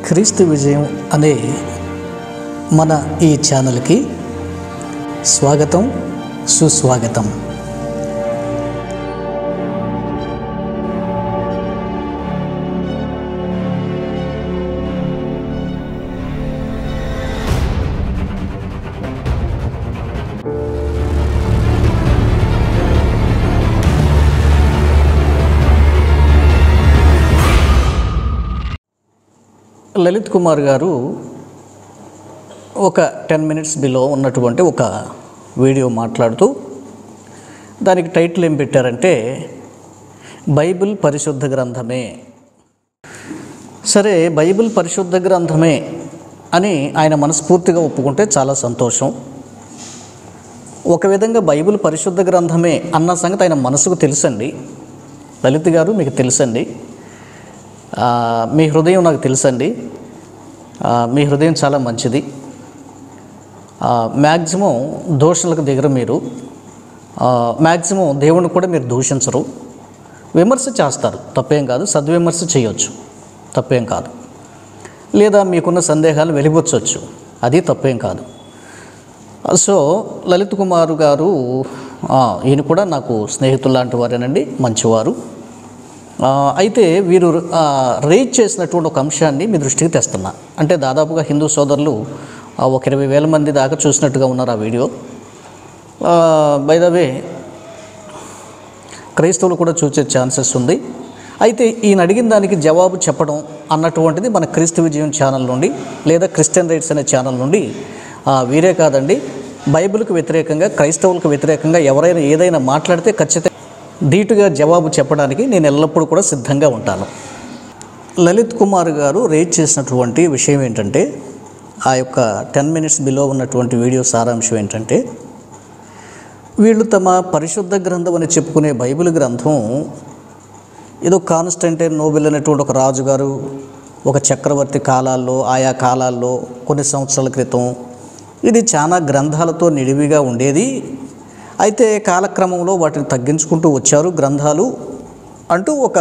క్రీస్తు విజయం అనే మన ఈ ఛానల్కి స్వాగతం, సుస్వాగతం. లలిత్ కుమార్ గారు ఒక 10 minutes బిలో ఉన్నటువంటి ఒక వీడియో మాట్లాడుతూ దానికి టైటిల్ ఏం పెట్టారంటే బైబిల్ పరిశుద్ధ గ్రంథమే. సరే, బైబిల్ పరిశుద్ధ గ్రంథమే అని ఆయన మనస్ఫూర్తిగా ఒప్పుకుంటే చాలా సంతోషం. ఒక విధంగా బైబిల్ పరిశుద్ధ గ్రంథమే అన్న సంగతి ఆయన మనసుకు తెలుసండి. లలిత్ గారు, మీకు తెలుసండి, మీ హృదయం నాకు తెలుసండి. మీ హృదయం చాలా మంచిది. మ్యాక్సిమం దోషులకు దగ్గర మీరు, మ్యాక్సిమం దేవుని కూడా మీరు దూషించరు. విమర్శ చేస్తారు, తప్పేం కాదు. సద్విమర్శ చేయొచ్చు, తప్పేం కాదు. లేదా మీకున్న సందేహాలు వెలిబుచ్చవచ్చు, అది తప్పేం కాదు. సో లలిత్ కుమార్ గారు ఈయన కూడా నాకు స్నేహితులు లాంటి వారేనండి, మంచివారు. అయితే వీరు రేజ్ చేసినటువంటి ఒక అంశాన్ని మీ దృష్టికి తెస్తున్నా. అంటే దాదాపుగా హిందూ సోదరులు ఒక 20,000 మంది దాకా చూసినట్టుగా ఉన్నారు ఆ వీడియో. బై ద వే క్రైస్తవులు కూడా చూసే ఛాన్సెస్ ఉంది. అయితే ఈయన అడిగిన దానికి జవాబు చెప్పడం అన్నటువంటిది మన క్రీస్తు విజయం ఛానల్ నుండి లేదా క్రిస్టియన్ రైట్స్ అనే ఛానల్ నుండి వీరే కాదండి, బైబిల్కి వ్యతిరేకంగా, క్రైస్తవులకు వ్యతిరేకంగా ఎవరైనా ఏదైనా మాట్లాడితే ఖచ్చితంగా ధీటుగా జవాబు చెప్పడానికి నేను ఎల్లప్పుడూ కూడా సిద్ధంగా ఉంటాను. లలిత్ కుమార్ గారు రేజ్ చేసినటువంటి విషయం ఏంటంటే, ఆ యొక్క 10 minutes బిలో ఉన్నటువంటి వీడియో సారాంశం ఏంటంటే, వీళ్ళు తమ పరిశుద్ధ గ్రంథం అని చెప్పుకునే బైబిల్ గ్రంథం ఏదో కాన్స్టంటైన్ నోబెల్ అనేటువంటి ఒక రాజుగారు ఒక చక్రవర్తి కాలాల్లో, ఆయా కాలాల్లో కొన్ని సంవత్సరాల క్రితం ఇది చాలా గ్రంథాలతో నిడివిగా ఉండేది. అయితే కాలక్రమంలో వాటిని తగ్గించుకుంటూ వచ్చారు గ్రంథాలు అంటూ ఒక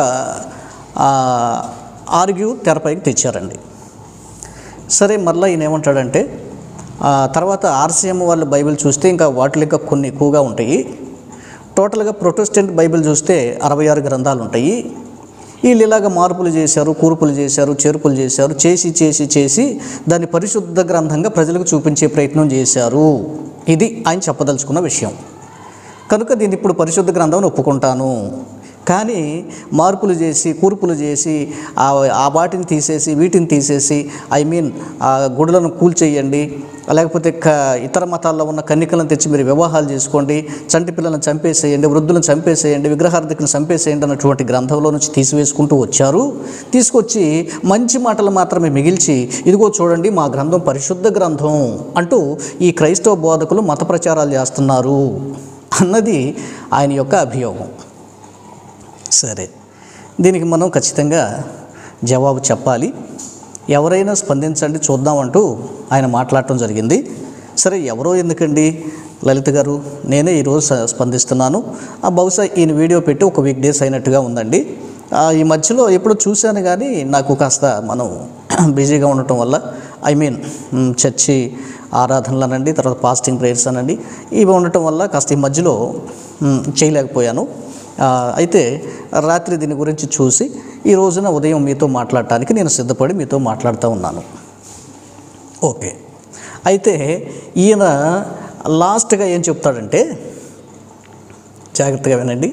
ఆర్గ్యూ తెరపైకి తెచ్చారండి. సరే, మళ్ళీ ఈయన ఏమంటాడంటే, తర్వాత ఆర్సీఎం వాళ్ళ బైబిల్ చూస్తే ఇంకా వాటిలో ఇంకా కొన్ని ఎక్కువగా ఉంటాయి. టోటల్గా ప్రొటెస్టెంట్ బైబిల్ చూస్తే 66 గ్రంథాలు ఉంటాయి. వీళ్ళు ఇలాగ మార్పులు చేశారు, కూర్పులు చేశారు, చేర్పులు చేశారు, చేసి దాన్ని పరిశుద్ధ గ్రంథంగా ప్రజలకు చూపించే ప్రయత్నం చేశారు. ఇది ఆయన చెప్పదలుచుకున్న విషయం. కనుక దీన్ని ఇప్పుడు పరిశుద్ధ గ్రంథం ఒప్పుకుంటాను, కానీ మార్పులు చేసి, కూర్పులు చేసి, ఆ వాటిని తీసేసి, వీటిని తీసేసి, గుడులను కూల్చేయండి, లేకపోతే ఇతర మతాల్లో ఉన్న కన్నికలను తెచ్చి మీరు వివాహాలు చేసుకోండి, చంటి పిల్లలను చంపేసేయండి, వృద్ధులను చంపేసేయండి, విగ్రహార్థికులను చంపేసేయండి అన్నటువంటి గ్రంథంలో నుంచి తీసివేసుకుంటూ వచ్చారు. తీసుకొచ్చి మంచి మాటలు మాత్రమే మిగిల్చి, ఇదిగో చూడండి మా గ్రంథం పరిశుద్ధ గ్రంథం అంటూ ఈ క్రైస్తవ బోధకులు మత ప్రచారాలు చేస్తున్నారు అన్నది ఆయన యొక్క అభియోగం. సరే, దీనికి మనం ఖచ్చితంగా జవాబు చెప్పాలి. ఎవరైనా స్పందించండి చూద్దామంటూ ఆయన మాట్లాడటం జరిగింది. సరే, ఎవరో ఎందుకండి లలిత్ గారు, నేనే ఈరోజు స్పందిస్తున్నాను. బహుశా ఈయన వీడియో పెట్టి ఒక వీక్ డేస్ అయినట్టుగా ఉందండి. ఈ మధ్యలో ఎప్పుడు చూశాను కానీ నాకు కాస్త మనం బిజీగా ఉండటం వల్ల, చర్చి ఆరాధనలు అనండి, తర్వాత ఫాస్టింగ్ ప్రేయర్స్ అనండి, ఇవి ఉండటం వల్ల కాస్త ఈ మధ్యలో చేయలేకపోయాను. అయితే రాత్రి దీని గురించి చూసి ఈ రోజున ఉదయం మీతో మాట్లాడటానికి నేను సిద్ధపడి మీతో మాట్లాడుతూ ఉన్నాను. ఓకే, అయితే ఈయన లాస్ట్గా ఏం చెప్తాడంటే, జాగ్రత్తగా వినండి.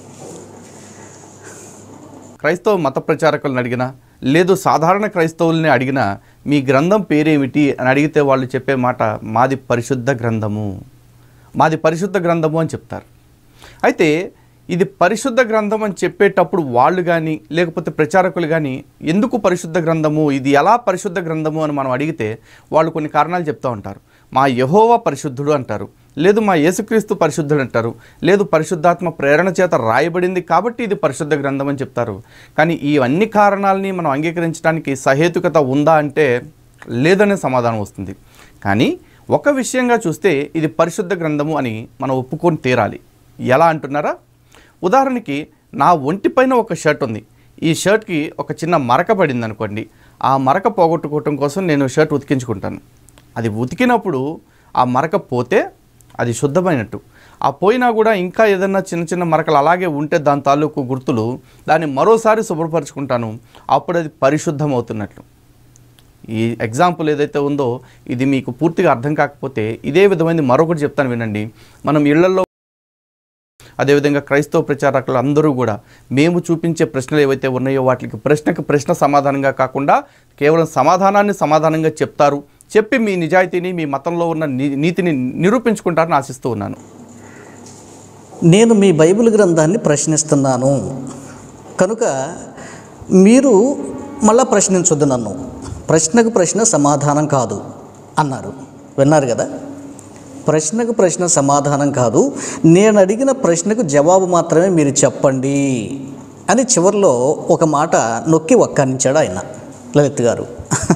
క్రైస్తవ మత ప్రచారకులను అడిగినా, లేదు సాధారణ క్రైస్తవుల్ని అడిగినా మీ గ్రంథం పేరేమిటి అని అడిగితే వాళ్ళు చెప్పే మాట మాది పరిశుద్ధ గ్రంథము, మాది పరిశుద్ధ గ్రంథము అని చెప్తారు. అయితే ఇది పరిశుద్ధ గ్రంథం అని చెప్పేటప్పుడు వాళ్ళు కానీ లేకపోతే ప్రచారకులు కానీ ఎందుకు పరిశుద్ధ గ్రంథము, ఇది ఎలా పరిశుద్ధ గ్రంథము అని మనం అడిగితే వాళ్ళు కొన్ని కారణాలు చెప్తూ ఉంటారు. మా యెహోవా పరిశుద్ధుడు అంటారు, లేదు మా యేసుక్రీస్తు పరిశుద్ధుడు అంటారు, లేదు పరిశుద్ధాత్మ ప్రేరణ చేత రాయబడింది కాబట్టి ఇది పరిశుద్ధ గ్రంథం అని చెప్తారు. కానీ ఈ అన్ని కారణాలని మనం అంగీకరించడానికి సహేతుకత ఉందా అంటే లేదనే సమాధానం వస్తుంది. కానీ ఒక విషయంగా చూస్తే ఇది పరిశుద్ధ గ్రంథము అని మనం ఒప్పుకొని తీరాలి. ఎలా అంటున్నారా? ఉదాహరణకి నా ఒంటిపైన ఒక షర్ట్ ఉంది, ఈ షర్ట్కి ఒక చిన్న మరక పడింది అనుకోండి, ఆ మరక పోగొట్టుకోవటం కోసం నేను షర్ట్ ఉతికించుకుంటాను. అది ఉతికినప్పుడు ఆ మరక పోతే అది శుద్ధమైనట్టు. ఆ పోయినా కూడా ఇంకా ఏదైనా చిన్న చిన్న మరకలు అలాగే ఉంటే దాని తాలూకు గుర్తులు దాన్ని మరోసారి శుభ్రపరచుకుంటాను, అప్పుడు అది పరిశుద్ధం అవుతున్నట్లు. ఈ ఎగ్జాంపుల్ ఏదైతే ఉందో ఇది మీకు పూర్తిగా అర్థం కాకపోతే ఇదే విధమైనది మరొకటి చెప్తాను వినండి. మనం ఇళ్లలో అదేవిధంగా క్రైస్తవ ప్రచారకులు అందరూ కూడా మేము చూపించే ప్రశ్నలు ఏవైతే ఉన్నాయో వాటికి ప్రశ్నకు ప్రశ్న సమాధానంగా కాకుండా కేవలం సమాధానాన్ని సమాధానంగా చెప్తారు, చెప్పి మీ నిజాయితీని మీ మతంలో ఉన్న నీతిని నిరూపించుకుంటారని ఆశిస్తూ ఉన్నాను. నేను మీ బైబిల్ గ్రంథాన్ని ప్రశ్నిస్తున్నాను కనుక మీరు మళ్ళా ప్రశ్నించొద్దు నన్ను, ప్రశ్నకు ప్రశ్న సమాధానం కాదు అన్నారు. విన్నారు కదా, ప్రశ్నకు ప్రశ్న సమాధానం కాదు, నేను అడిగిన ప్రశ్నకు జవాబు మాత్రమే మీరు చెప్పండి అని చివరిలో ఒక మాట నొక్కి వక్కానించాడు ఆయన లలిత్ గారు.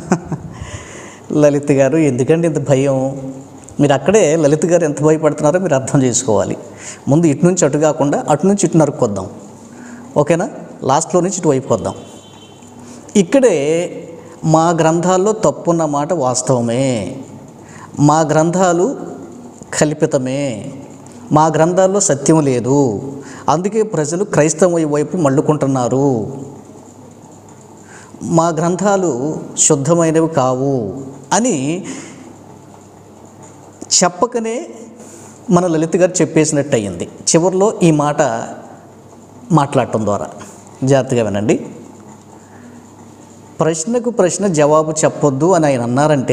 లలిత్ గారు ఎందుకంటే ఇంత భయం, మీరు అక్కడే లలిత్ గారు ఎంత భయపడుతున్నారో మీరు అర్థం చేసుకోవాలి. ముందు ఇటు నుంచి అటు కాకుండా అటు నుంచి ఇటు నరుక్కొద్దాం, ఓకేనా, లాస్ట్లో నుంచి ఇటు వైపు వద్దాం. ఇక్కడే మా గ్రంథాల్లో తప్పున్న మాట వాస్తవమే, మా గ్రంథాలు కల్పితమే, మా గ్రంథాల్లో సత్యం లేదు, అందుకే ప్రజలు క్రైస్తవ వైపు మళ్ళుకుంటున్నారు, మా గ్రంథాలు శుద్ధమైనవి కావు అని చెప్పకనే మన లలిత్ గారు చెప్పేసినట్టు అయ్యింది చివరిలో ఈ మాట మాట్లాడటం ద్వారా. జాగ్రత్తగా వినండి. ప్రశ్నకు ప్రశ్న జవాబు చెప్పొద్దు అని ఆయన అన్నారంటే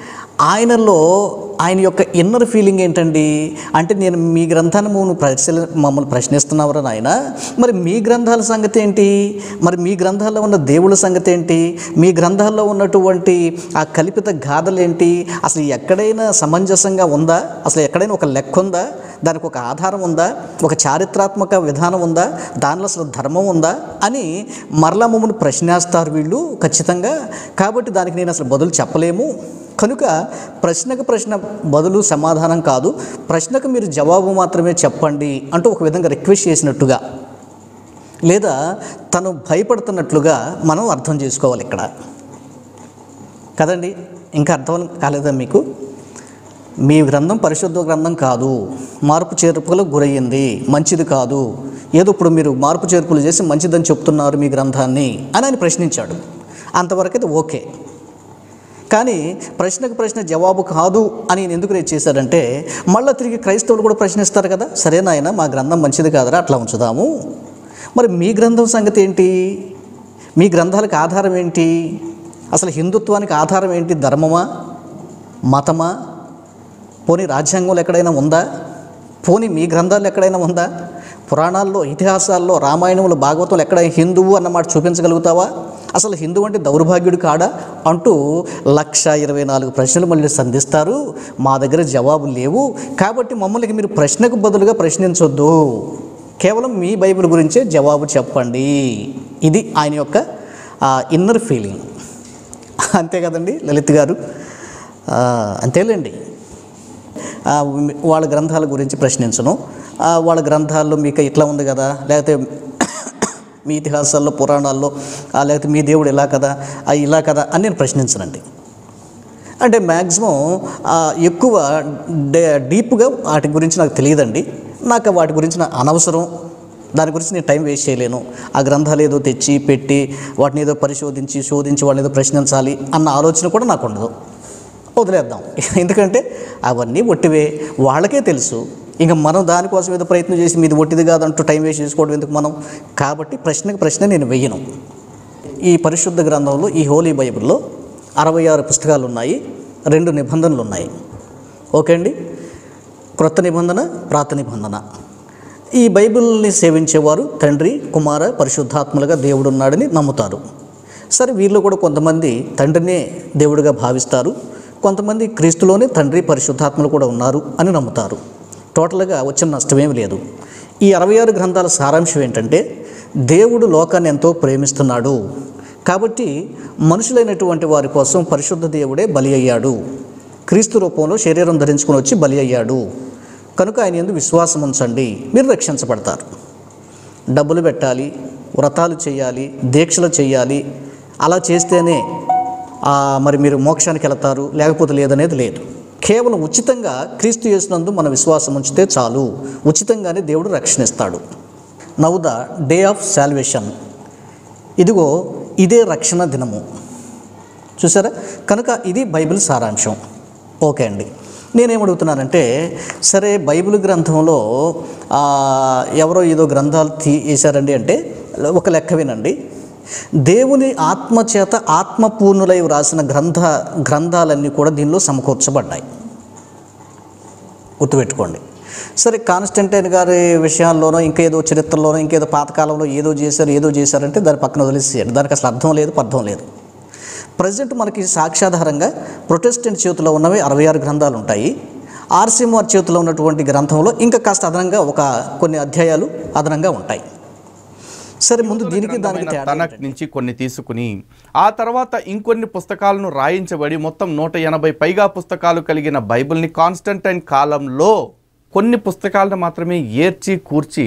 ఆయన యొక్క ఇన్నర్ ఫీలింగ్ ఏంటండి అంటే, నేను మీ గ్రంథాన్ని మమ్మల్ని ప్రశ్నిస్తున్నావురా నాయన, మరి మీ గ్రంథాల సంగతి ఏంటి, మరి మీ గ్రంథాల్లో ఉన్న దేవుళ్ళ సంగతి ఏంటి, మీ గ్రంథాల్లో ఉన్నటువంటి ఆ కల్పిత గాథలు ఏంటి, అసలు ఎక్కడైనా సమంజసంగా ఉందా, అసలు ఎక్కడైనా ఒక లెక్క ఉందా, దానికి ఒక ఆధారం ఉందా, ఒక చారిత్రాత్మక విధానం ఉందా, దానిలో అసలు ధర్మం ఉందా అని మరలా మమ్మల్ని ప్రశ్నిస్తారు వీళ్ళు ఖచ్చితంగా. కాబట్టి దానికి నేను అసలు బదులు చెప్పలేము, కనుక ప్రశ్నకు ప్రశ్న బదులు సమాధానం కాదు, ప్రశ్నకు మీరు జవాబు మాత్రమే చెప్పండి అంటూ ఒక విధంగా రిక్వెస్ట్ చేసినట్టుగా లేదా తను భయపడుతున్నట్లుగా మనం అర్థం చేసుకోవాలి ఇక్కడ కదండి. ఇంకా అర్థం కాలేదా మీకు? మీ గ్రంథం పరిశుద్ధ గ్రంథం కాదు, మార్పు చేర్పులకు గురయ్యింది, మంచిది కాదు, ఏదో ఇప్పుడు మీరు మార్పు చేర్పులు చేసి మంచిదని చెప్తున్నారు మీ గ్రంథాన్ని అని ఆయన ప్రశ్నించాడు. అంతవరకైతే ఓకే. కానీ ప్రశ్నకు ప్రశ్న జవాబు కాదు అని నేను ఎందుకు రేట్ చేశాడంటే, మళ్ళీ తిరిగి క్రైస్తవులు కూడా ప్రశ్నిస్తారు కదా, సరేనాయన మా గ్రంథం మంచిది కాదరా అట్లా ఉంచుదాము, మరి మీ గ్రంథం సంగతి ఏంటి, మీ గ్రంథాలకు ఆధారం ఏంటి, అసలు హిందుత్వానికి ఆధారం ఏంటి, ధర్మమా మతమా, పోనీ రాజ్యాంగంలో ఎక్కడైనా ఉందా, పోనీ మీ గ్రంథాల్లో ఎక్కడైనా ఉందా, పురాణాల్లో ఇతిహాసాల్లో రామాయణంలో భాగవతంలో ఎక్కడైనా హిందువు అన్నమాట చూపించగలుగుతావా, అసలు హిందూ అంటే దౌర్భాగ్యుడు కాడా అంటూ 1,24,000 ప్రశ్నలు మళ్ళీ సంధిస్తారు. మా దగ్గర జవాబులు లేవు, కాబట్టి మమ్మల్ని మీరు ప్రశ్నకు బదులుగా ప్రశ్నించొద్దు, కేవలం మీ బైబిల్ గురించే జవాబు చెప్పండి. ఇది ఆయన యొక్క ఇన్నర్ ఫీలింగ్. అంతే కదండి లలిత్ గారు, అంతేలేండి. వాళ్ళ గ్రంథాల గురించి ప్రశ్నించను, వాళ్ళ గ్రంథాల్లో మీకు ఇట్లా ఉంది కదా, లేకపోతే మీ ఇతిహాసాల్లో పురాణాల్లో లేకపోతే మీ దేవుడు ఇలా కదా ఇలా కదా అని నేను ప్రశ్నించనండి. అంటే మ్యాక్సిమం ఎక్కువ డీప్గా వాటి గురించి నాకు తెలియదండి, నాకు వాటి గురించి నాకు అనవసరం, దాని గురించి నేను టైం వేస్ట్ చేయలేను. ఆ గ్రంథాలు ఏదో తెచ్చి పెట్టి వాటిని ఏదో పరిశోధించి శోధించి వాళ్ళని ఏదో ప్రశ్నించాలి అన్న ఆలోచన కూడా నాకు ఉండదు, వదిలేద్దాం. ఎందుకంటే అవన్నీ ఒట్టివే, వాళ్ళకే తెలుసు. ఇంకా మనం దానికోసం ఏదో ప్రయత్నం చేసి మీది ఒట్టిది కాదంటూ టైం వేస్ట్ చేసుకోవడం ఎందుకు మనం. కాబట్టి ప్రశ్నకు ప్రశ్న నేను వెయ్యను. ఈ పరిశుద్ధ గ్రంథంలో ఈ హోలీ బైబిల్లో 66 పుస్తకాలు ఉన్నాయి, 2 నిబంధనలు ఉన్నాయి. ఓకే అండి, క్రొత్త నిబంధన, పాత నిబంధన. ఈ బైబిల్ని సేవించేవారు తండ్రి కుమార పరిశుద్ధాత్మలుగా దేవుడు ఉన్నాడని నమ్ముతారు. సరే, వీళ్ళు కూడా కొంతమంది తండ్రినే దేవుడిగా భావిస్తారు, కొంతమంది క్రీస్తులోనే తండ్రి పరిశుద్ధాత్మలు కూడా ఉన్నారు అని నమ్ముతారు. టోటల్గా వచ్చిన నష్టమేమి లేదు. ఈ 66 గ్రంథాల సారాంశం ఏంటంటే, దేవుడు లోకాన్ని ఎంతో ప్రేమిస్తున్నాడు కాబట్టి మనుషులైనటువంటి వారి కోసం పరిశుద్ధ దేవుడే బలి అయ్యాడు, క్రీస్తు రూపంలో శరీరం ధరించుకొని వచ్చి బలి అయ్యాడు, కనుక ఆయన యందు విశ్వాసం ఉంచండి, మీరు రక్షించబడతారు. డబ్బులు పెట్టాలి, వ్రతాలు చేయాలి, దీక్షలు చేయాలి, అలా చేస్తేనే మరి మీరు మోక్షానికి వెళతారు లేకపోతే లేదనేది లేదు. కేవలం ఉచితంగా క్రీస్తు యేసునందు మన విశ్వాసం ఉంచితే చాలు, ఉచితంగానే దేవుడు రక్షణిస్తాడు. Now the day of salvation, ఇదిగో ఇదే రక్షణ దినము. చూసారా? కనుక ఇది బైబిల్ సారాంశం. ఓకే అండి, నేనేమడుగుతున్నానంటే, సరే బైబిల్ గ్రంథంలో ఎవరో ఏదో గ్రంథాలు వేశారండి అంటే ఒక లెక్క వినండి. దేవుని ఆత్మచేత ఆత్మపూర్ణులై వ్రాసిన గ్రంథాలన్నీ కూడా దీనిలో సమకూర్చబడ్డాయి. గుర్తుపెట్టుకోండి. సరే, కాన్స్టంటైన్ గారి విషయాల్లోనో ఇంకేదో చరిత్రలోనో ఇంకేదో పాతకాలంలో ఏదో చేశారంటే దాని పక్కన వదిలేసేయండి. దానికి అసలు అర్థం లేదు, పర్థం లేదు. ప్రజెంట్ మనకి సాక్ష్యాధారంగా ప్రొటెస్టెంట్ చేతిలో ఉన్నవి 66 గ్రంథాలు ఉంటాయి. ఆర్సీఎంఆర్ చేతిలో ఉన్నటువంటి గ్రంథంలో ఇంకా కాస్త అదనంగా కొన్ని అధ్యాయాలు అదనంగా ఉంటాయి. సరే, ముందు దీనికి దానికి తన నుంచి కొన్ని తీసుకుని ఆ తర్వాత ఇంకొన్ని పుస్తకాలను రాయించబడి మొత్తం 180 పైగా పుస్తకాలు కలిగిన బైబిల్ని కాన్స్టంటైన్ కాలంలో కొన్ని పుస్తకాలను మాత్రమే ఏర్చి కూర్చి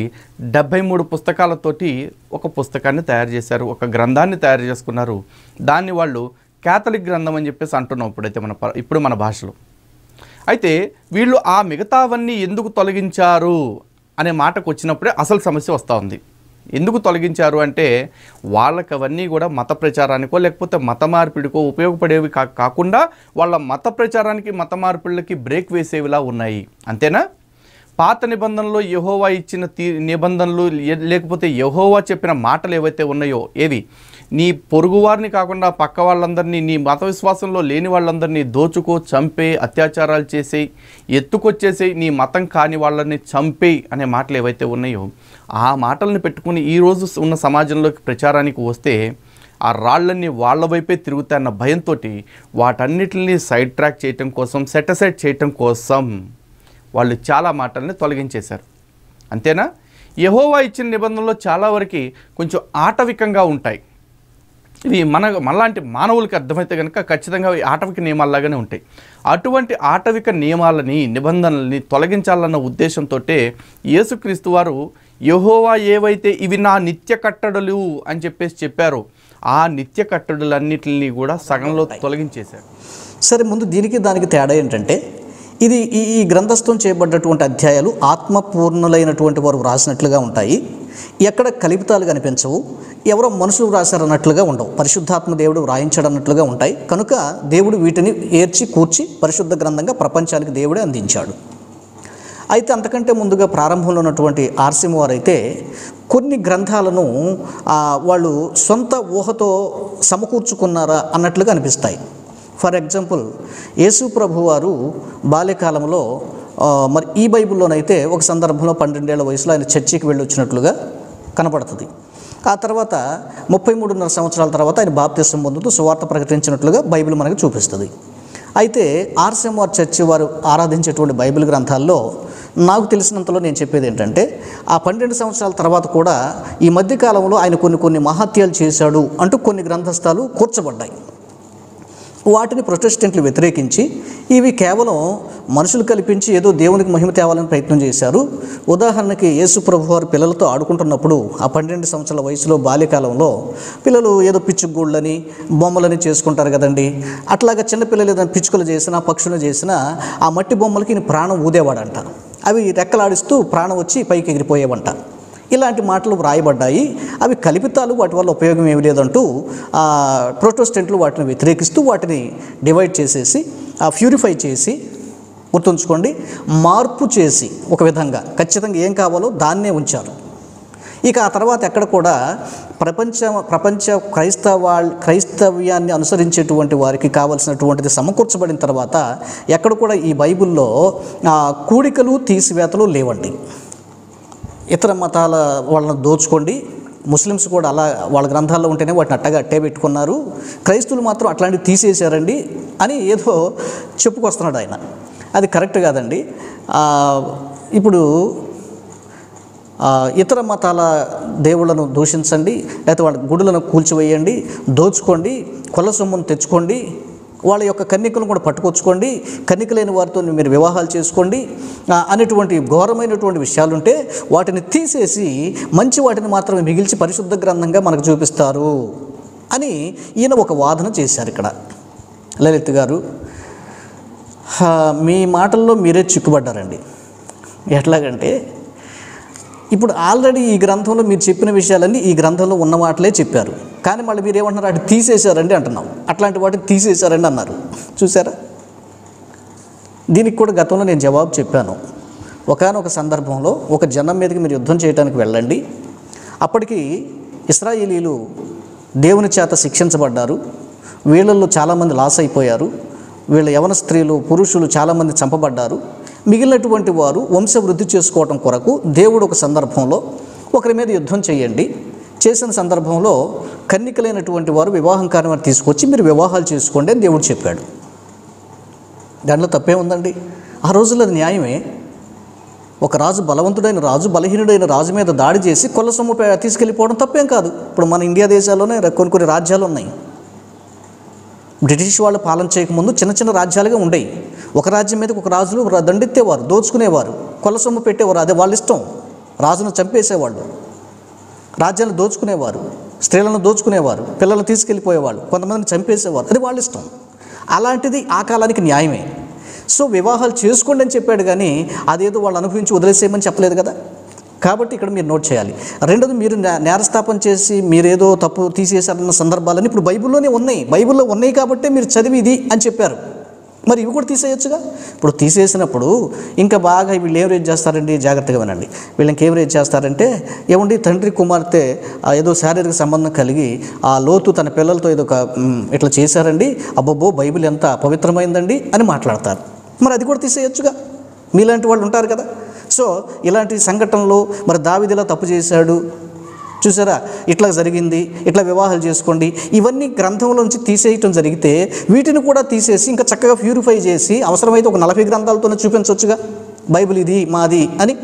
73 పుస్తకాలతోటి ఒక పుస్తకాన్ని తయారు చేశారు, ఒక గ్రంథాన్ని తయారు చేసుకున్నారు. దాన్ని వాళ్ళు క్యాథలిక్ గ్రంథం అని చెప్పేసి అంటున్నాం ఇప్పుడు మన భాషలో. అయితే వీళ్ళు ఆ మిగతావన్నీ ఎందుకు తొలగించారు అనే మాటకు వచ్చినప్పుడే అసలు సమస్య వస్తూ ఉంది. ఎందుకు తొలగించారు అంటే వాళ్ళకి అవన్నీ కూడా మత ప్రచారానికో లేకపోతే మత మార్పిడికో ఉపయోగపడేవి కాకుండా వాళ్ళ మత ప్రచారానికి మత మార్పిడిలకి బ్రేక్ వేసేవిలా ఉన్నాయి. అంతేనా? పాత నిబంధనలో యెహోవా ఇచ్చిన నిబంధనలు లేకపోతే యెహోవా చెప్పిన మాటలు ఏవైతే ఉన్నాయో, ఏవి నీ పొరుగువారిని కాకుండా పక్క వాళ్ళందరినీ, నీ మత విశ్వాసంలో లేని వాళ్ళందరినీ దోచుకో, చంపే, అత్యాచారాలు చేసే, ఎత్తుకొచ్చేసే, నీ మతం కాని వాళ్ళని చంపే అనే మాటలు ఏవైతే ఉన్నాయో ఆ మాటలను పెట్టుకుని ఈరోజు ఉన్న సమాజంలోకి ప్రచారానికి వస్తే ఆ రాళ్ళన్నీ వాళ్ళ వైపే తిరుగుతాయన్న భయంతో వాటన్నిటిని సైడ్ ట్రాక్ చేయటం కోసం, సెటసైడ్ చేయటం కోసం వాళ్ళు చాలా మాటల్ని తొలగించేశారు. అంతేనా? యెహోవా ఇచ్చిన నిబంధనలో చాలా వరకు కొంచెం ఆటవికంగా ఉంటాయి. ఇవి మనలాంటి మానవులకి అర్థమైతే కనుక ఖచ్చితంగా ఆటవిక నియమాల్లాగానే ఉంటాయి. అటువంటి ఆటవిక నియమాలని, నిబంధనల్ని తొలగించాలన్న ఉద్దేశంతో యేసుక్రీస్తు వారు యెహోవా ఏవైతే ఇవి నా నిత్య కట్టడలు అని చెప్పారో ఆ నిత్య కట్టడలన్నిటిని కూడా సగంలో తొలగించేశారు. సరే, ముందు దీనికి దానికి తేడా ఏంటంటే, ఇది ఈ గ్రంథస్థం చేయబడ్డటువంటి అధ్యాయాలు ఆత్మపూర్ణులైనటువంటి వారు వ్రాసినట్లుగా ఉంటాయి. ఎక్కడ కల్పితాలు కనిపించవు, ఎవరో మనుషులు వ్రాసారన్నట్లుగా ఉండవు, పరిశుద్ధాత్మ దేవుడు వ్రాయించాడన్నట్లుగా ఉంటాయి. కనుక దేవుడు వీటిని ఏర్చి కూర్చి పరిశుద్ధ గ్రంథంగా ప్రపంచానికి దేవుడే అందించాడు. అయితే అంతకంటే ముందుగా ప్రారంభంలో ఉన్నటువంటి ఆర్సీఎం వారు అయితే కొన్ని గ్రంథాలను వాళ్ళు సొంత ఊహతో సమకూర్చుకున్నారా అన్నట్లుగా అనిపిస్తాయి. ఫర్ ఎగ్జాంపుల్, యేసు ప్రభు వారు బాల్యకాలంలో మరి ఈ బైబిల్లోనైతే ఒక సందర్భంలో 12 ఏళ్ల వయసులో ఆయన చర్చికి వెళ్ళి వచ్చినట్లుగా కనపడుతుంది. ఆ తర్వాత 33.5 సంవత్సరాల తర్వాత ఆయన బాప్తిసం పొందుతూ సువార్త ప్రకటించినట్లుగా బైబిల్ మనకు చూపిస్తుంది. అయితే ఆర్సీఎంఆర్ చర్చి వారు ఆరాధించేటువంటి బైబిల్ గ్రంథాల్లో నాకు తెలిసినంతలో నేను చెప్పేది ఏంటంటే, ఆ 12 సంవత్సరాల తర్వాత కూడా ఈ మధ్యకాలంలో ఆయన కొన్ని మహత్యాలు చేశాడు అంటూ కొన్ని గ్రంథస్థాలు కూర్చబడ్డాయి. వాటిని ప్రొటెస్టెంట్లు వ్యతిరేకించి ఇవి కేవలం మనుషులు కల్పించి ఏదో దేవునికి మహిమ తేవాలని ప్రయత్నం చేశారు. ఉదాహరణకి యేసు ప్రభు వారు పిల్లలతో ఆడుకుంటున్నప్పుడు ఆ 12 సంవత్సరాల వయసులో బాల్యకాలంలో పిల్లలు ఏదో పిచ్చుగూళ్ళని బొమ్మలని చేసుకుంటారు కదండి. అట్లాగా చిన్నపిల్లలు ఏదైనా పిచ్చుకలు చేసినా పక్షులు చేసినా ఆ మట్టి బొమ్మలకి ప్రాణం ఊదేవాడంట. అవి రెక్కలాడిస్తూ ప్రాణం వచ్చి పైకి ఎగిరిపోయేవంట. ఇలాంటి మాటలు వ్రాయబడ్డాయి. అవి కల్పితాలు, వాటి వల్ల ఉపయోగం ఏమి లేదంటూ ప్రొటెస్టెంట్లు వాటిని వ్యతిరేకిస్తూ వాటిని డివైడ్ చేసేసి ప్యూరిఫై చేసి, గుర్తుంచుకోండి, మార్పు చేసి ఒక విధంగా ఖచ్చితంగా ఏం కావాలో దాన్నే ఉంచారు. ఇక ఆ తర్వాత ఎక్కడ కూడా ప్రపంచ క్రైస్తవ్యాన్ని అనుసరించేటువంటి వారికి కావలసినటువంటిది సమకూర్చబడిన తర్వాత ఎక్కడ కూడా ఈ బైబిల్లో కూడికలు తీసివేతలు లేవండి. ఇతర మతాల వాళ్ళని దోచుకోండి, ముస్లిమ్స్ కూడా అలా వాళ్ళ గ్రంథాల్లో ఉంటేనే వాటిని అట్టే పెట్టుకున్నారు, క్రైస్తువులు మాత్రం అట్లాంటివి తీసేశారండి అని ఏదో చెప్పుకొస్తున్నాడు ఆయన. అది కరెక్ట్ కాదండి. ఇప్పుడు ఇతర మతాల దేవుళ్ళను దూషించండి, లేకపోతే వాళ్ళ గుడులను కూల్చివేయండి, దోచుకోండి, కొల్ల సొమ్మును తెచ్చుకోండి, వాళ్ళ యొక్క కన్యకలను కూడా పట్టుకొచ్చుకోండి, కన్యక లేని వారితో మీరు వివాహాలు చేసుకోండి అనేటువంటి ఘోరమైనటువంటి విషయాలుంటే వాటిని తీసేసి మంచి వాటిని మాత్రమే మిగిల్చి పరిశుద్ధ గ్రంథంగా మనకు చూపిస్తారు అని ఈయన ఒక వాదన చేశారు ఇక్కడ. లలిత్ గారు, మీ మాటల్లో మీరే చిక్కుపడ్డారండి. ఎట్లాగంటే ఇప్పుడు ఆల్రెడీ ఈ గ్రంథంలో మీరు చెప్పిన విషయాలన్నీ ఈ గ్రంథంలో ఉన్న మాటలే చెప్పారు, కానీ మళ్ళీ మీరు ఏమంటున్నారు, అటు తీసేశారండి అంటున్నాం. అట్లాంటి వాటిని తీసేశారండి అన్నారు. చూసారా? దీనికి కూడా గతంలో నేను జవాబు చెప్పాను. ఒకానొక సందర్భంలో ఒక జనం మీదకి మీరు యుద్ధం చేయడానికి వెళ్ళండి, అప్పటికి ఇశ్రాయేలీలు దేవుని చేత శిక్షించబడ్డారు, వీళ్ళల్లో చాలామంది లాస్ అయిపోయారు, వీళ్ళ యవన స్త్రీలు పురుషులు చాలామంది చంపబడ్డారు. మిగిలినటువంటి వారు వంశవృద్ధి చేసుకోవటం కొరకు దేవుడు ఒక సందర్భంలో ఒకరి మీద యుద్ధం చేయండి, చేసిన సందర్భంలో కన్నికలైనటువంటి వారు వివాహం కాని వారు తీసుకొచ్చి మీరు వివాహాలు చేసుకోండి అని దేవుడు చెప్పాడు. దాంట్లో తప్పే ఉందండి? ఆ రోజుల్లో అది న్యాయమే. ఒక రాజు, బలవంతుడైన రాజు బలహీనుడైన రాజు మీద దాడి చేసి కొల్ల సొమ్ము తీసుకెళ్ళిపోవడం తప్పేం కాదు. ఇప్పుడు మన ఇండియా దేశాల్లోనే కొన్ని రాజ్యాలు ఉన్నాయి. బ్రిటిష్ వాళ్ళు పాలన చేయకముందు చిన్న చిన్న రాజ్యాలుగా ఉండేవి. ఒక రాజ్యం మీద ఒక రాజులు దండెత్తేవారు, దోచుకునేవారు, కొల్ల సొమ్ము పెట్టేవారు. అదే వాళ్ళ ఇష్టం. రాజును చంపేసేవాళ్ళు, రాజ్యాలను దోచుకునేవారు, స్త్రీలను దోచుకునేవారు, పిల్లలను తీసుకెళ్ళిపోయేవాళ్ళు, కొంతమందిని చంపేసేవారు. అది వాళ్ళ ఇష్టం. అలాంటిది ఆ కాలానికి న్యాయమే. సో వివాహాలు చేసుకోండి అని చెప్పాడు, కానీ అదేదో వాళ్ళు అనుభవించి వదిలేసేయమని చెప్పలేదు కదా. కాబట్టి ఇక్కడ మీరు నోట్ చేయాలి. రెండోది, మీరు నేరస్థాపన చేసి మీరేదో తప్పు తీసేశారన్న సందర్భాలని ఇప్పుడు బైబిల్లోనే ఉన్నాయి. బైబిల్లో ఉన్నాయి కాబట్టి మీరు చదివి ఇది అని చెప్పారు. మరి ఇవి కూడా తీసేయొచ్చుగా. ఇప్పుడు తీసేసినప్పుడు ఇంకా బాగా వీళ్ళు ఏం రేజ్ చేస్తారండి, జాగ్రత్తగా వినండి. వీళ్ళు ఇంకేం రేజ్ చేస్తారంటే, ఏమండి తండ్రి కుమార్తె ఏదో శారీరక సంబంధం కలిగి ఆ లోతు తన పిల్లలతో ఏదో ఇట్లా చేశారండి, అబ్బబ్బో బైబిల్ ఎంత పవిత్రమైందండి అని మాట్లాడతారు. మరి అది కూడా తీసేయొచ్చుగా. మీలాంటి వాళ్ళు ఉంటారు కదా. సో ఇలాంటి సంఘటనలు, మరి దావీదు ఇలా తప్పు చేశాడు, చూసారా, ఇట్లా జరిగింది, ఇట్లా వివాహాలు చేసుకోండి, ఇవన్నీ గ్రంథంలోంచి తీసేయటం జరిగితే వీటిని కూడా తీసేసి ఇంకా చక్కగా ప్యూరిఫై చేసి అవసరమైతే ఒక 40 గ్రంథాలతోనే చూపించవచ్చుగా బైబిల్ ఇది మాది అని.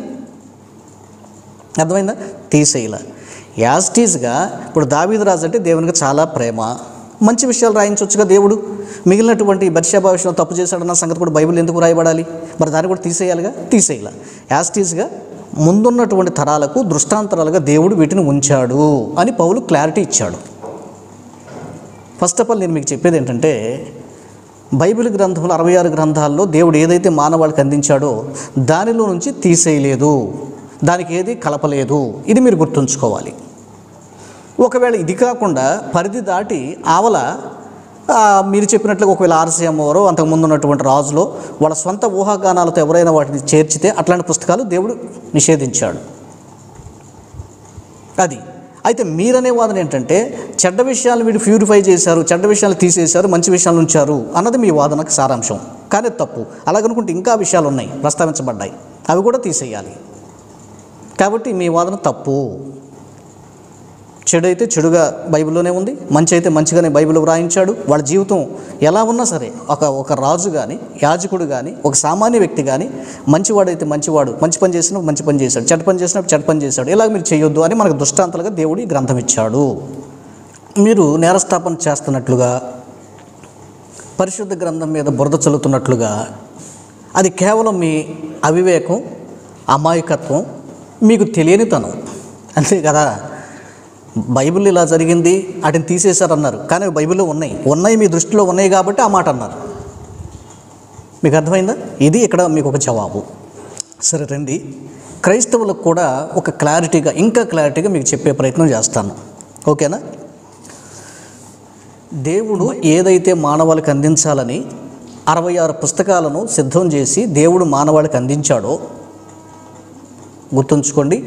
అర్థమైందా? తీసేయాల. యాస్టీస్గా ఇప్పుడు దావీదు రాజు అంటే దేవునికి చాలా ప్రేమ, మంచి విషయాలు రాయించవచ్చుగా దేవుడు. మిగిలినటువంటి బత్షెబా విషయంలో తప్పు చేశాడన్న సంగతి కూడా బైబిల్ ఎందుకు రాయబడాలి? మరి దాన్ని కూడా తీసేయాలిగా. తీసేయాల. యాస్టీస్గా ముందున్నటువంటి తరాలకు దృష్టాంతరాలుగా దేవుడు వీటిని ఉంచాడు అని పౌలు క్లారిటీ ఇచ్చాడు. ఫస్ట్ ఆఫ్ ఆల్ నేను మీకు చెప్పేది ఏంటంటే, బైబిల్ గ్రంథంలో 66 గ్రంథాల్లో దేవుడు ఏదైతే మానవాళికి అందించాడో దానిలో నుంచి తీసేయలేదు, దానికి ఏది కలపలేదు. ఇది మీరు గుర్తుంచుకోవాలి. ఒకవేళ ఇది కాకుండా పరిధి దాటి ఆవల మీరు చెప్పినట్లుగా ఒకవేళ ఆర్సీఎం వారో అంతకుముందు ఉన్నటువంటి రాజులో వాళ్ళ సొంత ఊహాగానాలతో ఎవరైనా వాటిని చేర్చితే అట్లాంటి పుస్తకాలు దేవుడు నిషేధించాడు. అది అయితే మీరనే వాదన ఏంటంటే, చెడ్డ విషయాలు వీడు ప్యూరిఫై చేశారు, చెడ్డ విషయాలు తీసేశారు, మంచి విషయాలు ఉంచారు అన్నది మీ వాదనకు సారాంశం. కానీ తప్పు. అలాగనుకుంటే ఇంకా విషయాలు ఉన్నాయి, ప్రస్తావించబడ్డాయి, అవి కూడా తీసేయాలి. కాబట్టి మీ వాదన తప్పు. చెడు అయితే చెడుగా బైబిల్లోనే ఉంది, మంచి అయితే మంచిగానే బైబిల్ వ్రాయించాడు. వాళ్ళ జీవితం ఎలా ఉన్నా సరే, ఒక రాజు కానీ, యాజకుడు కానీ, ఒక సామాన్య వ్యక్తి కానీ, మంచివాడైతే మంచివాడు, మంచి పని చేసినప్పుడు మంచి పని చేశాడు, చెడ్డ పని చేసినప్పుడు చెడ్డ పని చేశాడు, ఇలా మీరు చేయొద్దు అని మనకు దృష్టాంతాలుగా దేవుడు ఈ గ్రంథం ఇచ్చాడు. మీరు నేరస్థాపన చేస్తున్నట్లుగా, పరిశుద్ధ గ్రంథం మీద బురద చల్లుతున్నట్లుగా, అది కేవలం మీ అవివేకం, అమాయకత్వం, మీకు తెలియనితనం, అంతే కదా. బైబిల్ ఇలా జరిగింది, వాటిని తీసేశారన్నారు, కానీ బైబిల్లో ఉన్నాయి, మీ దృష్టిలో ఉన్నాయి కాబట్టి ఆ మాట అన్నారు. మీకు అర్థమైందా? ఇది ఇక్కడ మీకు ఒక జవాబు. సరే రండి, క్రైస్తవులకు కూడా ఒక ఇంకా క్లారిటీగా మీకు చెప్పే ప్రయత్నం చేస్తాను. ఓకేనా? దేవుడు ఏదైతే మానవాళికి అందించాలని 66 పుస్తకాలను సిద్ధం చేసి దేవుడు మానవాళికి అందించాడో గుర్తుంచుకోండి.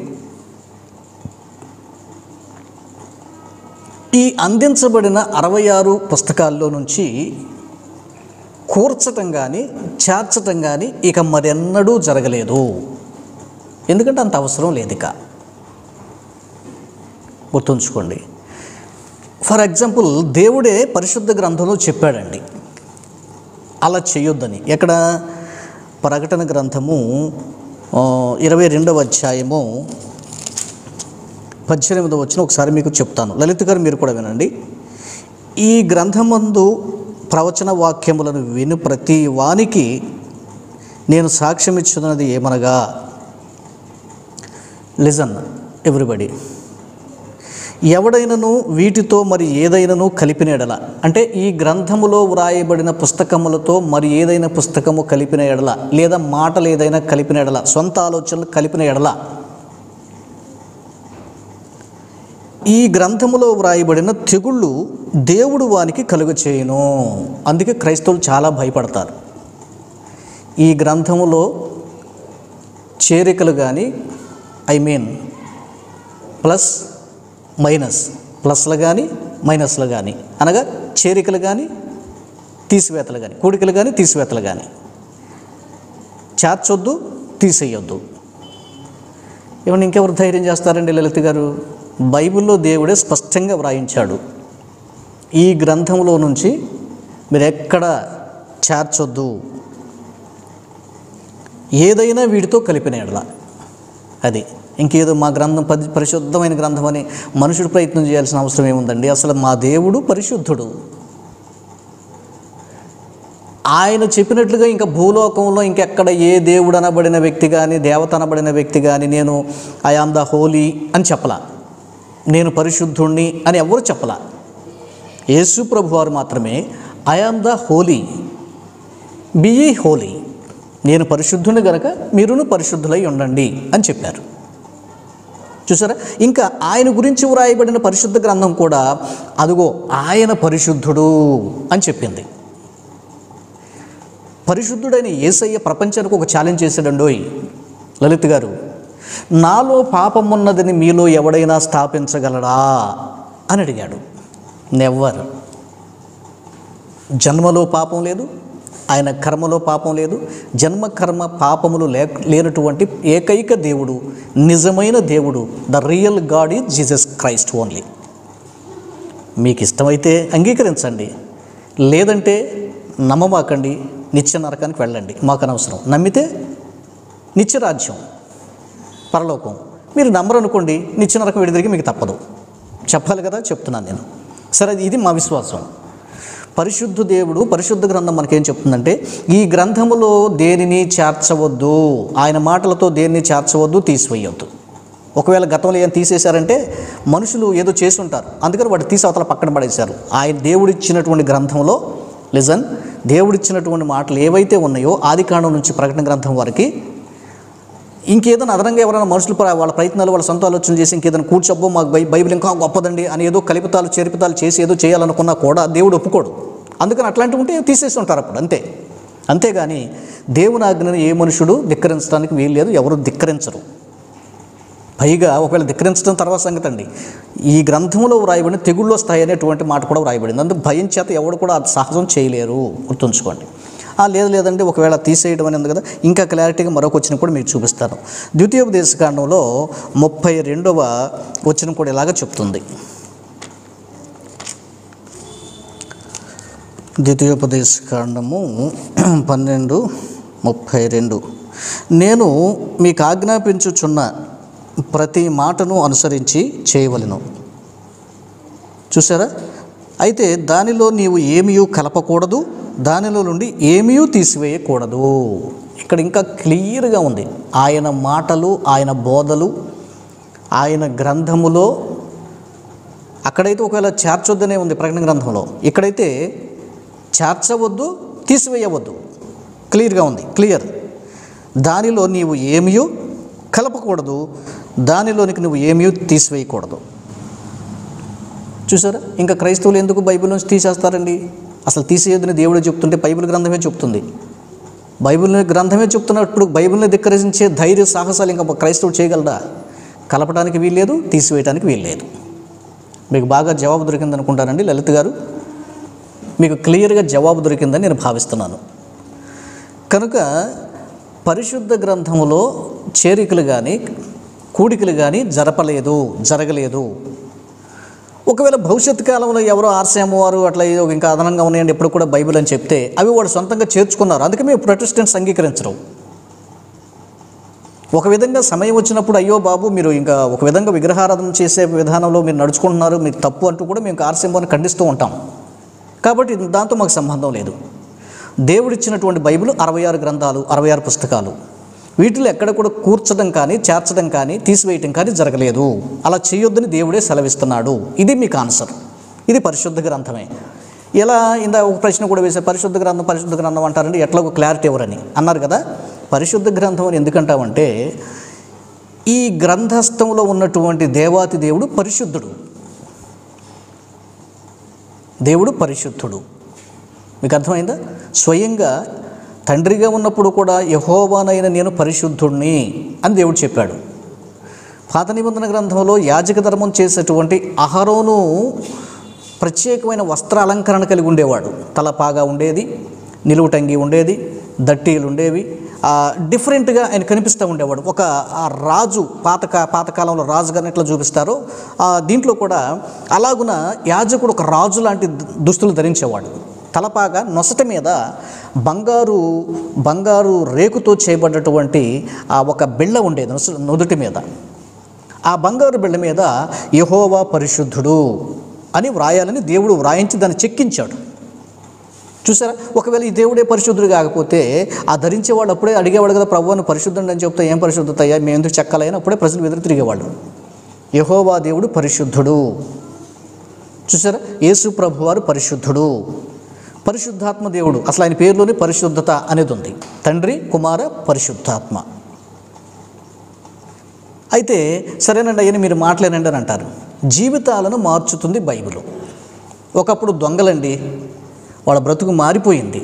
ఈ అందించబడిన 66 పుస్తకాల్లో నుంచి కూర్చటం కానీ చేర్చటం కానీ ఇక మరెన్నడూ జరగలేదు. ఎందుకంటే అంత అవసరం లేదు ఇక. గుర్తుంచుకోండి. ఫర్ ఎగ్జాంపుల్, దేవుడే పరిశుద్ధ గ్రంథంలో చెప్పాడండి అలా చేయొద్దని. ఎక్కడ? ప్రకటన గ్రంథము 22వ అధ్యాయము 18వ వచనం ఒకసారి మీకు చెప్తాను. లలిత్ గారు మీరు కూడా వినండి. ఈ గ్రంథమందు ప్రవచన వాక్యములను విను ప్రతి వానికి నేను సాక్ష్యం ఇచ్చున్నది ఏమనగా, లిజన్ ఎవ్రీబడి, ఎవడైనను వీటితో మరి ఏదైనాను కలిపిన ఎడల, అంటే ఈ గ్రంథములో వ్రాయబడిన పుస్తకములతో మరి ఏదైనా పుస్తకము కలిపిన ఎడల, లేదా మాటలు ఏదైనా కలిపిన ఎడల, సొంత ఆలోచనలు కలిపిన ఎడల, ఈ గ్రంథములో వ్రాయబడిన తెగుళ్ళు దేవుడు వానికి కలుగచేయును. అందుకే క్రైస్తవులు చాలా భయపడతారు. ఈ గ్రంథములో చేరికలు కానీ, ప్లస్ మైనస్, ప్లస్లు కానీ మైనస్లు కానీ, అనగా చేరికలు కానీ తీసివేతలు కానీ, కూడికలు కానీ తీసివేతలు కానీ, చేర్చొద్దు తీసేయొద్దు. ఏమన్నా ఇంకెవరు ధైర్యం చేస్తారండి లలిత గారు? బైబిల్లో దేవుడే స్పష్టంగా వ్రాయించాడు, ఈ గ్రంథంలో నుంచి మీరు ఎక్కడ చేర్చొద్దు, ఏదైనా వీటితో కలిపిన ఎడల. అది ఇంకేదో మా గ్రంథం పరిశుద్ధమైన గ్రంథం అని మనుషుడు ప్రయత్నం చేయాల్సిన అవసరం ఏముందండి? అసలు మా దేవుడు పరిశుద్ధుడు. ఆయన చెప్పినట్లుగా ఇంకా భూలోకంలో ఇంకెక్కడ ఏ దేవుడు అనబడిన వ్యక్తి కానీ, దేవత అనబడిన వ్యక్తి కానీ నేను ఐ ఆమ్ ద హోలీ అని చెప్పలా, నేను పరిశుద్ధుణ్ణి అని ఎవరు చెప్పలా. యేసు ప్రభు వారు మాత్రమే I am the holy, be ye holy, నేను పరిశుద్ధుని గనక మీరును పరిశుద్ధులై ఉండండి అని చెప్పారు. చూసారా? ఇంకా ఆయన గురించి వ్రాయబడిన పరిశుద్ధ గ్రంథం కూడా అదిగో ఆయన పరిశుద్ధుడు అని చెప్పింది. పరిశుద్ధుడైన యేసయ్య ప్రపంచానికి ఒక ఛాలెంజ్ చేశాడండోయ్ లలిత్ గారు. నాలో పాపం ఉన్నదని మీలో ఎవడైనా స్థాపించగలడా అని అడిగాడు. నెవర్. జన్మలో పాపం లేదు, ఆయన కర్మలో పాపం లేదు. జన్మ కర్మ పాపములు లేనటువంటి ఏకైక దేవుడు, నిజమైన దేవుడు, the real God is Jesus Christ only. మీకు ఇష్టమైతే అంగీకరించండి, లేదంటే నమ్మమాకండి, నిత్య నరకానికి వెళ్ళండి, మాకు అనవసరం. నమ్మితే నిత్యరాజ్యం, పరలోకం. మీరు నమ్మరనుకోండి, నిత్య నరకం విడిదిరిగి మీకు తప్పదు. చెప్పాలి కదా, చెప్తున్నాను నేను. సరే, ఇది మా విశ్వాసం. పరిశుద్ధ దేవుడు, పరిశుద్ధ గ్రంథం మనకేం చెప్తుందంటే, ఈ గ్రంథములో దేనిని చేర్చవద్దు, ఆయన మాటలతో దేనిని చేర్చవద్దు, తీసివేయొద్దు. ఒకవేళ గతంలో ఏం తీసేశారంటే మనుషులు ఏదో చేసి ఉంటారు, అందుకని వాటి తీసి అవతల పక్కన పడేశారు. ఆయన దేవుడిచ్చినటువంటి గ్రంథంలో దేవుడిచ్చినటువంటి మాటలు ఏవైతే ఉన్నాయో ఆదికాండం నుంచి ప్రకటన గ్రంథం వరకు, ఇంకేదైనా అదనంగా ఎవరైనా మనుషులు వాళ్ళ ప్రయత్నాలు, వాళ్ళ సొంత ఆలోచన చేసి ఇంకేదైనా కూర్చోబ్బో మాకు బైబిల్ ఇంకా గొప్పదండి అని ఏదో కలిపితాలు చేరిపితాలు చేసి ఏదో చేయాలనుకున్నా కూడా దేవుడు ఒప్పుకోడు. అందుకని అట్లాంటివి ఉంటే తీసేసి ఉంటారు అప్పుడు, అంతే. అంతేగాని దేవుని ఆజ్ఞను ఏ మనుషుడు ధిక్కరించడానికి వీలు లేదు, ఎవరు ధిక్కరించరు. పైగా ఒకవేళ ధిక్కరించడం తర్వాత సంగతి అండి, ఈ గ్రంథంలో వ్రాయబడిన తెగుళ్ళు వస్తాయి అనేటువంటి మాట కూడా వ్రాయబడింది. అందుకు భయం చేత ఎవడు కూడా అది సహజం చేయలేరు, గుర్తుంచుకోండి. లేదండి ఒకవేళ తీసేయడం అనేది కదా, ఇంకా క్లారిటీగా మరొక వచనం కూడా మీకు చూపిస్తాను. ద్వితీయోపదేశకాండంలో 32వ వచనం కూడా ఇలాగ చెప్తుంది. ద్వితీయోపదేశకాండము 12:32, నేను మీకు ఆజ్ఞాపించుచున్న ప్రతి మాటను అనుసరించి చేయవలెను. చూసారా? అయితే దానిలో నీవు ఏమీ కలపకూడదు, దానిలో నుండి ఏమీ తీసివేయకూడదు. ఇక్కడ ఇంకా క్లియర్గా ఉంది. ఆయన మాటలు, ఆయన బోధలు, ఆయన గ్రంథములో, అక్కడైతే ఒకవేళ చేర్చొద్దనే ఉంది ప్రకటన గ్రంథంలో, ఇక్కడైతే చేర్చవద్దు, తీసివేయవద్దు, క్లియర్గా ఉంది. క్లియర్. దానిలో నీవు ఏమీ కలపకూడదు, దానిలోనికి నువ్వు ఏమీ తీసివేయకూడదు. చూసారా? ఇంకా క్రైస్తవులు ఎందుకు బైబిల్ నుంచి తీసేస్తారండి? అసలు తీసేయొద్దని దేవుడే చెప్తుంటే బైబిల్ గ్రంథమే చెప్తుంది. బైబిల్ గ్రంథమే చెప్తున్నప్పుడు బైబిల్ని ధిక్కరించే ధైర్య సాహసాలు ఇంకా క్రైస్తవుడు చేయగలరా? కలపడానికి వీల్లేదు, తీసివేయడానికి వీల్లేదు. మీకు బాగా జవాబు దొరికింది అనుకుంటానండి లలిత్ గారు. మీకు క్లియర్గా జవాబు దొరికిందని నేను భావిస్తున్నాను. కనుక పరిశుద్ధ గ్రంథములో చేరికలు కానీ కూడికలు కానీ జరగలేదు. ఒకవేళ భవిష్యత్ కాలంలో ఎవరో ఆర్సీఎం వారు అట్లా ఇంకా అదనంగా ఉన్నాయండి ఎప్పుడు కూడా బైబిల్ అని చెప్తే అవి వాడు సొంతంగా చేర్చుకున్నారు. అందుకే మేము ప్రొటెస్టెంట్స్ అంగీకరించరు. ఒక విధంగా సమయం వచ్చినప్పుడు అయ్యో బాబు మీరు ఇంకా ఒక విధంగా విగ్రహారాధన చేసే విధానంలో మీరు నడుచుకుంటున్నారు, మీరు తప్పు అంటూ కూడా మేము ఆర్సీఎంని ఖండిస్తూ ఉంటాం. కాబట్టి దాంతో మాకు సంబంధం లేదు. దేవుడిచ్చినటువంటి బైబిల్ 66 గ్రంథాలు, 66 పుస్తకాలు. వీటిలో ఎక్కడ కూడా కూర్చడం కానీ, చేర్చడం కానీ, తీసివేయటం కానీ జరగలేదు. అలా చేయొద్దని దేవుడే సెలవిస్తున్నాడు. ఇది మీకు ఆన్సర్. ఇది పరిశుద్ధ గ్రంథమే. ఇలా ఇందా ఒక ప్రశ్న కూడా వేసే, పరిశుద్ధ గ్రంథం అంటారండి, ఎట్లా ఒక క్లారిటీ ఎవరని అన్నారు కదా. పరిశుద్ధ గ్రంథం అని ఎందుకంటామంటే, ఈ గ్రంథస్థంలో ఉన్నటువంటి దేవాతి దేవుడు పరిశుద్ధుడు. దేవుడు పరిశుద్ధుడు. మీకు అర్థమైందా? స్వయంగా తండ్రిగా ఉన్నప్పుడు కూడా యెహోవానైన నేను పరిశుద్ధుడిని అని దేవుడు చెప్పాడు. పాత నిబంధన గ్రంథంలో యాజక ధర్మం చేసేటువంటి అహరోను ప్రత్యేకమైన వస్త్ర అలంకరణ కలిగి ఉండేవాడు. తలపాగా ఉండేది, నిలువుటంగి ఉండేది, దట్టీలు ఉండేవి. డిఫరెంట్గా ఆయన కనిపిస్తూ ఉండేవాడు. ఒక రాజు, పాతకాలంలో రాజుగారిని ఎట్లా చూపిస్తారో దీంట్లో కూడా అలాగున యాజకుడు ఒక రాజు లాంటి దుస్తులు ధరించేవాడు. తలపాగా, నొసట మీద బంగారు రేకుతో చేయబడ్డటువంటి ఒక బిళ్ళ ఉండేది నుదుటి మీద. ఆ బంగారు బిళ్ళ మీద యెహోవా పరిశుద్ధుడు అని వ్రాయాలని దేవుడు వ్రాయించి దాన్ని చెక్కించాడు. చూసారా? ఒకవేళ ఈ దేవుడే పరిశుద్ధుడు కాకపోతే ఆ ధరించేవాళ్ళు అప్పుడే అడిగేవాడు కదా, ప్రభువుని పరిశుద్ధుడు అని చెప్తే ఏం పరిశుద్ధత అయ్యా, మేము ఎందుకు చెక్కాలని అప్పుడే ప్రజలు ఎదురు తిరిగేవాళ్ళు. యెహోవా దేవుడు పరిశుద్ధుడు. చూసారా? యేసు ప్రభువారు పరిశుద్ధుడు. పరిశుద్ధాత్మ దేవుడు, అసలు ఆయన పేరులోనే పరిశుద్ధత అనేది ఉంది. తండ్రి, కుమార, పరిశుద్ధాత్మ. అయితే సరేనండి అయ్యని మీరు మాట్లాడండి అని అంటారు. జీవితాలను మార్చుతుంది బైబిల్. ఒకప్పుడు దొంగలండి, వాళ్ళ బ్రతుకు మారిపోయింది.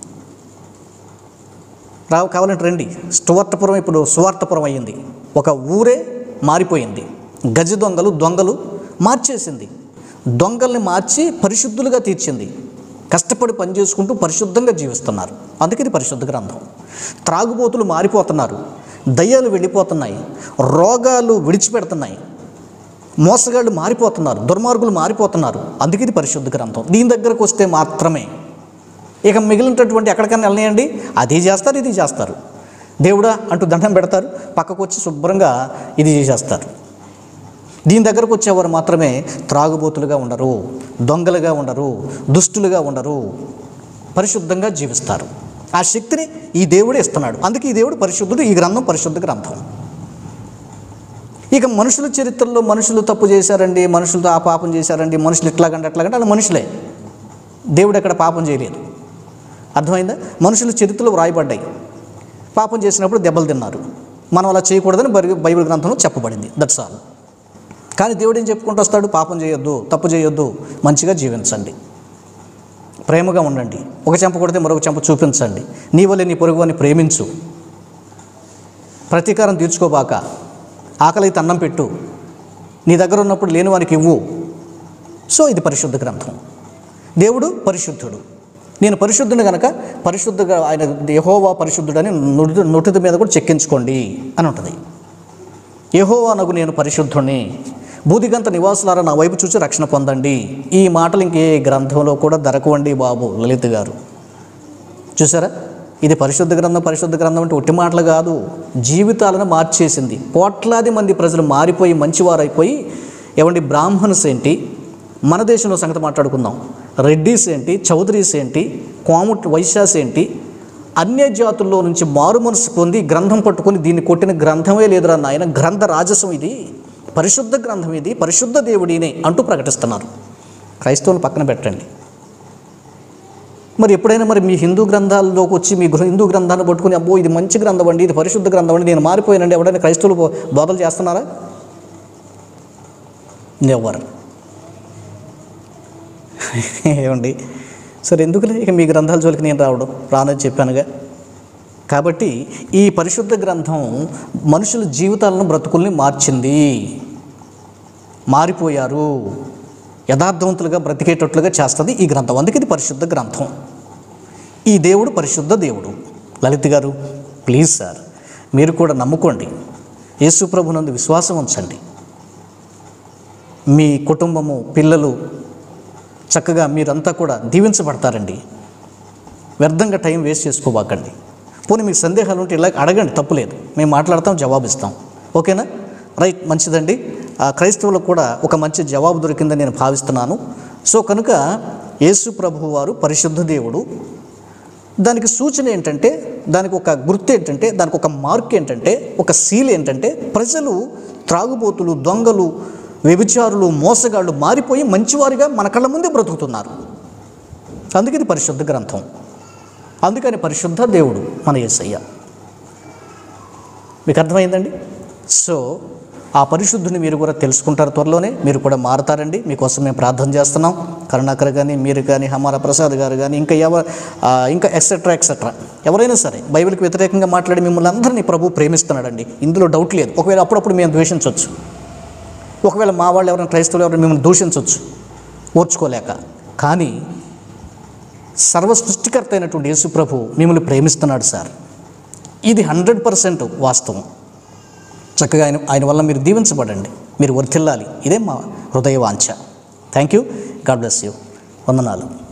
కావాలంటే రండి, స్టువర్టపురం ఇప్పుడు సువార్తపురం అయ్యింది. ఒక ఊరే మారిపోయింది. గజ దొంగలు మార్చేసింది. దొంగల్ని మార్చి పరిశుద్ధులుగా తీర్చింది. కష్టపడి పనిచేసుకుంటూ పరిశుద్ధంగా జీవిస్తున్నారు. అందుకే ఇది పరిశుద్ధ గ్రంథం. త్రాగుబోతులు మారిపోతున్నారు, దయ్యాలు వెళ్ళిపోతున్నాయి, రోగాలు విడిచిపెడుతున్నాయి, మోసగాళ్ళు మారిపోతున్నారు, దుర్మార్గులు మారిపోతున్నారు. అందుకే ఇది పరిశుద్ధ గ్రంథం. దీని దగ్గరకు వస్తే మాత్రమే ఇక మిగిలినటువంటి ఎక్కడికైనా వెళ్ళనియండి, అది చేస్తారు, ఇది చేస్తారు. దేవుడా అంటూ దండం పెడతారు, పక్కకు వచ్చి శుభ్రంగా ఇది చేసేస్తారు. దీని దగ్గరకు వచ్చేవారు మాత్రమే త్రాగుబోతులుగా ఉండరు, దొంగలుగా ఉండరు, దుష్టులుగా ఉండరు, పరిశుద్ధంగా జీవిస్తారు. ఆ శక్తిని ఈ దేవుడే ఇస్తున్నాడు. అందుకే ఈ దేవుడు పరిశుద్ధుడు. ఈ గ్రంథం పరిశుద్ధ గ్రంథం. ఇక మనుషుల చరిత్రలో మనుషులు తప్పు చేశారండి, మనుషులతో ఆ పాపం చేశారండి, మనుషులు ఎట్లాగంటే వాళ్ళు మనుషులే. దేవుడు ఎక్కడ పాపం చేయలేదు. అర్థమైందా? మనుషుల చరిత్రలో వ్రాయబడ్డాయి. పాపం చేసినప్పుడు దెబ్బలు తిన్నారు. మనం అలా చేయకూడదని బైబిల్ గ్రంథంలో చెప్పబడింది. That's all. కానీ దేవుడు ఏం చెప్పుకుంటూ వస్తాడు? పాపం చేయొద్దు, తప్పు చేయొద్దు, మంచిగా జీవించండి, ప్రేమగా ఉండండి, ఒక చెంప కొడితే మరొక చెంప చూపించండి, నీ వల్లే నీ పొరుగువాన్ని ప్రేమించు, ప్రతీకారం తీర్చుకోబాక, ఆకలికి అన్నం పెట్టు, నీ దగ్గర ఉన్నప్పుడు లేని వానికి ఇవ్వు. సో ఇది పరిశుద్ధ గ్రంథం. దేవుడు పరిశుద్ధుడు. నేను పరిశుద్ధుని కనుక పరిశుద్ధంగా ఆయన యెహోవా పరిశుద్ధుడని నుటిద మీద కూడా చెక్కించుకోండి అని ఉంటుంది. యెహోవా నగు నేను పరిశుద్ధుణ్ణి, బూదిగంత నివాసులారా నా వైపు చూసి రక్షణ పొందండి. ఈ మాటలు ఇంకే గ్రంథంలో కూడా దొరకవండి బాబు లలిత్ గారు. చూసారా? ఇది పరిశుద్ధ గ్రంథం అంటే ఒట్టి మాటలు కాదు, జీవితాలను మార్చేసింది. కోట్లాది మంది ప్రజలు మారిపోయి మంచివారైపోయి, ఏమండి బ్రాహ్మణ్స్ ఏంటి, మన దేశంలో సంగతి మాట్లాడుకుందాం, రెడ్డీస్ ఏంటి, చౌదరీస్ ఏంటి, కోముట్ వైశ్యాస్ ఏంటి, అన్య జాతుల్లో నుంచి మారు మనసు పొంది గ్రంథం పట్టుకొని దీన్ని కొట్టిన గ్రంథమే లేదురా నాయన, గ్రంథ రాజసం ఇది, పరిశుద్ధ గ్రంథం ఇది, పరిశుద్ధ దేవుడినే అంటూ ప్రకటిస్తున్నారు. క్రైస్తవులను పక్కన పెట్టండి. మరి ఎప్పుడైనా మరి మీ హిందూ గ్రంథాల్లోకి వచ్చి మీ హిందూ గ్రంథాన్ని పట్టుకుని అబ్బో ఇది మంచి గ్రంథం అండి, ఇది పరిశుద్ధ గ్రంథం అండి, నేను మారిపోయానండి ఎవడైనా క్రైస్తవులు బోధలు చేస్తున్నారా? ఎవరు? ఏమండి? సరే ఎందుకులే ఇక మీ గ్రంథాల జోలికి నేను రానని చెప్పానుగా. కాబట్టి ఈ పరిశుద్ధ గ్రంథం మనుషుల జీవితాలను, బ్రతుకుల్ని మార్చింది. మారిపోయారు, యథార్థవంతులుగా బ్రతికేటట్లుగా చేస్తుంది ఈ గ్రంథం. అందుకే ఇది పరిశుద్ధ గ్రంథం. ఈ దేవుడు పరిశుద్ధ దేవుడు. లలిత్ గారు ప్లీజ్ సార్, మీరు కూడా నమ్ముకోండి, యేసు ప్రభునందు విశ్వాసం ఉంచండి. మీ కుటుంబము, పిల్లలు చక్కగా మీరంతా కూడా దీవించబడతారండి. వ్యర్థంగా టైం వేస్ట్ చేసుకోబాకండి. పోనీ మీకు సందేహాలు ఉంటే ఇలా అడగండి, తప్పులేదు, మేము మాట్లాడతాం, జవాబిస్తాం. ఓకేనా? రైట్, మంచిదండి. క్రైస్తవులకు కూడా ఒక మంచి జవాబు దొరికిందని నేను భావిస్తున్నాను. సో కనుక యేసు ప్రభువు వారు పరిశుద్ధ దేవుడు. దానికి సూచన ఏంటంటే, దానికి ఒక గుర్తు ఏంటంటే, దానికి ఒక మార్క్ ఏంటంటే, ఒక సీల్ ఏంటంటే, ప్రజలు త్రాగుబోతులు, దొంగలు, వ్యభిచారులు, మోసగాళ్ళు మారిపోయి మంచివారిగా మన కళ్ళ ముందే బ్రతుకుతున్నారు. అందుకే ఇది పరిశుద్ధ గ్రంథం. అందుకని పరిశుద్ధ దేవుడు మన యేసయ్య. మీకు అర్థమైందండి? సో ఆ పరిశుద్ధుని మీరు కూడా తెలుసుకుంటారు, త్వరలోనే మీరు కూడా మారతారండి. మీకోసం మేము ప్రార్థన చేస్తున్నాం. కరుణాకర్ కానీ, మీరు కానీ, హమారా ప్రసాద్ గారు కానీ, ఇంకా ఎక్సెట్రా ఎవరైనా సరే బైబిల్కి వ్యతిరేకంగా మాట్లాడి మిమ్మల్ని అందరినీ ప్రభు ప్రేమిస్తున్నాడండి, ఇందులో డౌట్ లేదు. ఒకవేళ అప్పుడప్పుడు మేము ద్వేషించవచ్చు, ఒకవేళ మా వాళ్ళు ఎవరైనా క్రైస్తవులు ఎవరైనా మిమ్మల్ని దూషించవచ్చు ఓర్చుకోలేక, కానీ సర్వ సృష్టికర్త అయినటువంటి యేసు ప్రభు మిమ్మల్ని ప్రేమిస్తున్నాడు సార్. ఇది 100% వాస్తవం. చక్కగా ఆయన వల్ల మీరు దీవించబడండి, మీరు వర్ధిల్లాలి. ఇదే మా హృదయ వాంఛ. Thank you. God bless you. వందనాలు.